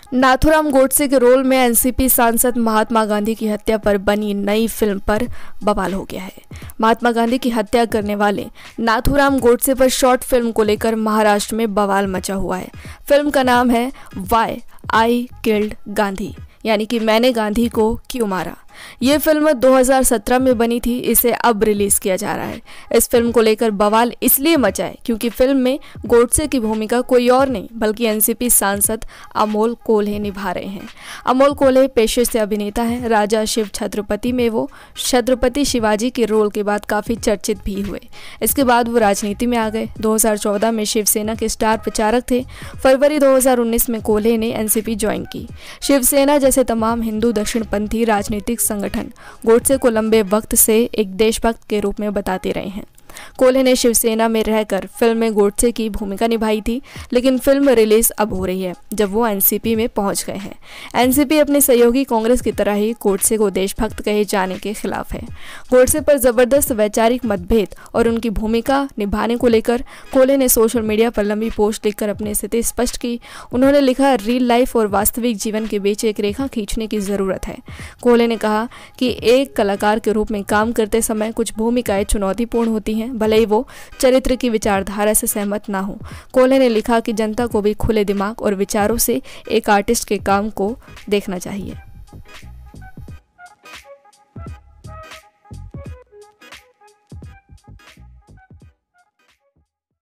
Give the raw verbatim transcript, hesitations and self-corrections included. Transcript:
नाथूराम गोडसे के रोल में एनसीपी सांसद महात्मा गांधी की हत्या पर बनी नई फिल्म पर बवाल हो गया है। महात्मा गांधी की हत्या करने वाले नाथूराम गोडसे पर शॉर्ट फिल्म को लेकर महाराष्ट्र में बवाल मचा हुआ है। फिल्म का नाम है वाई आई किल्ड गांधी, यानी कि मैंने गांधी को क्यों मारा। ये फिल्म दो हज़ार सत्रह में बनी थी, इसे अब रिलीज किया जा रहा है। इस फिल्म को लेकर बवाल इसलिए मचा है क्योंकि फिल्म में गोडसे की भूमिका कोई और नहीं बल्कि एनसीपी सांसद अमोल कोल्हे निभा रहे हैं। अमोल कोल्हे पेशे से अभिनेता हैं। राजा शिव छत्रपति में वो छत्रपति शिवाजी के रोल के बाद काफ़ी चर्चित भी हुए। इसके बाद वो राजनीति में आ गए। दो हज़ार चौदह में शिवसेना के स्टार प्रचारक थे। फरवरी दो हज़ार उन्नीस में कोल्हे ने एनसीपी ज्वाइन की। शिवसेना जैसे तमाम हिंदू दक्षिणपंथी राजनीतिक संगठन गोडसे को लंबे वक्त से एक देशभक्त के रूप में बताते रहे हैं। कोल्हे ने शिवसेना में रहकर फिल्म में गोडसे की भूमिका निभाई थी, लेकिन फिल्म रिलीज अब हो रही है जब वो एनसीपी में पहुंच गए हैं। एनसीपी अपने सहयोगी कांग्रेस की तरह ही गोडसे को देशभक्त कहे जाने के खिलाफ है। गोडसे पर जबरदस्त वैचारिक मतभेद और उनकी भूमिका निभाने को लेकर कोल्हे ने सोशल मीडिया पर लंबी पोस्ट लिखकर अपनी स्थिति स्पष्ट की। उन्होंने लिखा, रियल लाइफ और वास्तविक जीवन के बीच एक रेखा खींचने की जरूरत है। कोल्हे ने कहा कि एक कलाकार के रूप में काम करते समय कुछ भूमिकाएं चुनौतीपूर्ण होती हैं, भले ही वो चरित्र की विचारधारा से सहमत ना हो। कोल्हे ने लिखा कि जनता को भी खुले दिमाग और विचारों से एक आर्टिस्ट के काम को देखना चाहिए।